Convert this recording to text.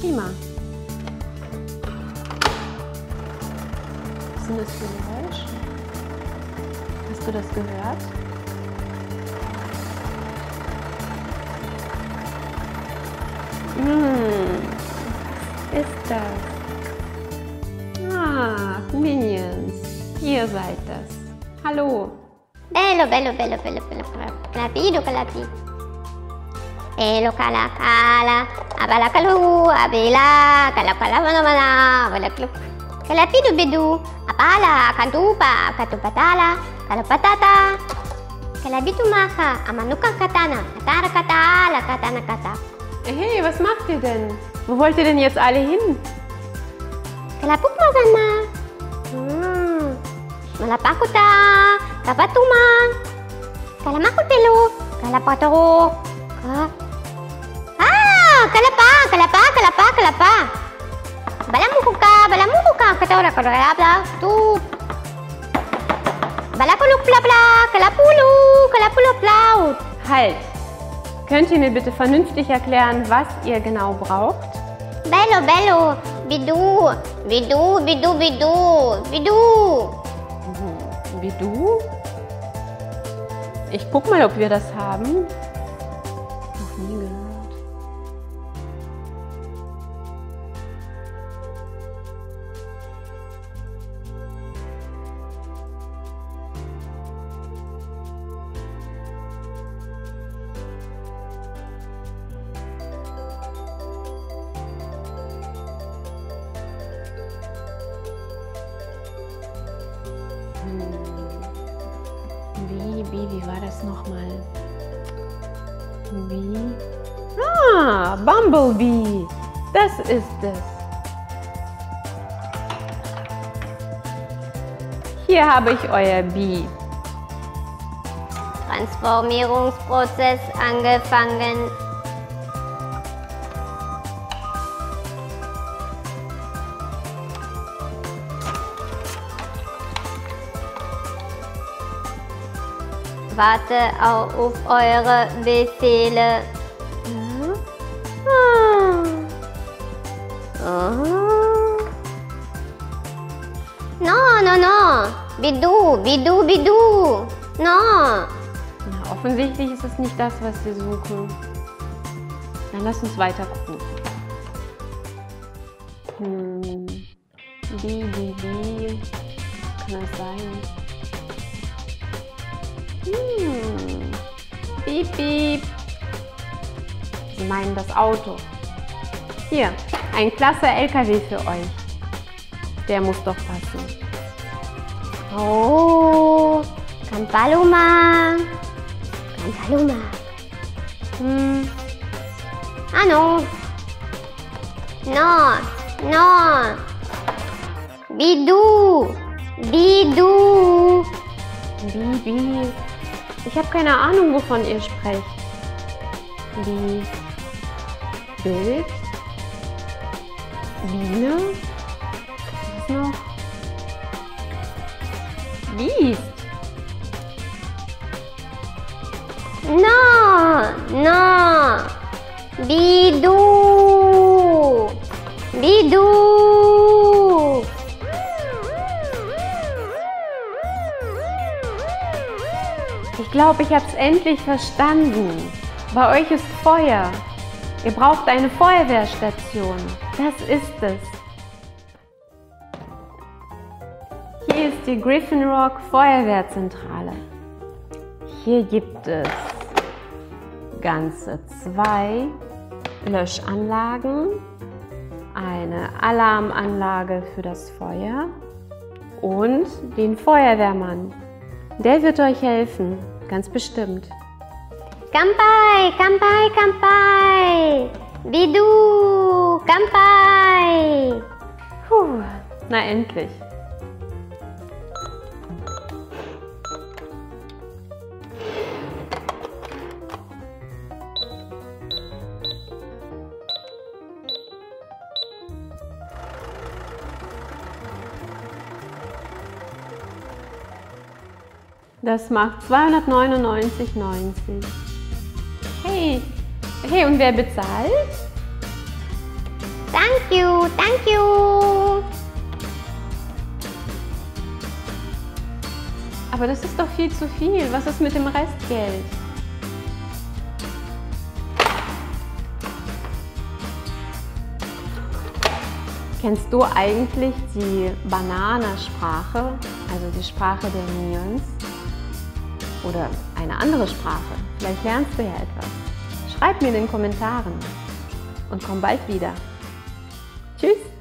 Prima. Was ist denn das für ein Geräusch? Hast du das gehört? Was ist das? Ah, Minions. Ihr seid das. Hallo. Bello, bello, bello, bello, bello. Calapido, calapi. Bello, cala, cala. Abala, calu, abela. Cala, cala, mana, mana. Abala, calu. Calapido, bidu. Apala, kantupa, katupatala. Kalapatata. Calabitu, maka. Amanuka, katana. Katara, katala, katana, kata. Hey, was macht ihr denn? Wo wollt ihr denn jetzt alle hin? Kalapuk, masana. Malapakuta. Kapatuma. Kalamakutelo. Kalapatoro. Kalapa, kalapa, kalapa, kalapa. Balamukuka, balamukuka. Katora, kalapa, tu. Balakuluk, bla, bla. Kalapulu, kalapulu, blau. Halt! Könnt ihr mir bitte vernünftig erklären, was ihr genau braucht? Bello, bello. Bidu, bidu, bidu, bidu, bidu. Wie du? Ich guck mal, ob wir das haben. Noch nie gehört. Wie war das nochmal? Wie? Ah, Bumblebee. Das ist es. Hier habe ich euer Bee. Transformierungsprozess angefangen. Warte auf eure Befehle. No. Bidu, bidu, bidu. No. Na, offensichtlich ist es nicht das, was wir suchen. Dann lass uns weiter gucken. Wie kann das sein? Piep, piep. Sie meinen das Auto. Hier, ein klasse LKW für euch. Der muss doch passen. Oh, Kampaluma. Kampaluma. No. No. Bidu. Bidu. Bibi. Ich habe keine Ahnung, wovon ihr sprecht. Bild. Biene. Was noch? Biest. No. Bidu. Bidu. Ich glaube, ich habe es endlich verstanden. Bei euch ist Feuer. Ihr braucht eine Feuerwehrstation. Das ist es. Hier ist die Griffin Rock Feuerwehrzentrale. Hier gibt es ganze 2 Löschanlagen, eine Alarmanlage für das Feuer und den Feuerwehrmann. Der wird euch helfen, ganz bestimmt. Kampai, kampai, kampai. Bidu, kampai. Puh, na endlich. Das macht 299,90. Hey, und wer bezahlt? Thank you, thank you. Aber das ist doch viel zu viel. Was ist mit dem Restgeld? Kennst du eigentlich die Banana-Sprache, also die Sprache der Minions? Oder eine andere Sprache? Vielleicht lernst du ja etwas. Schreib mir in den Kommentaren und komm bald wieder. Tschüss!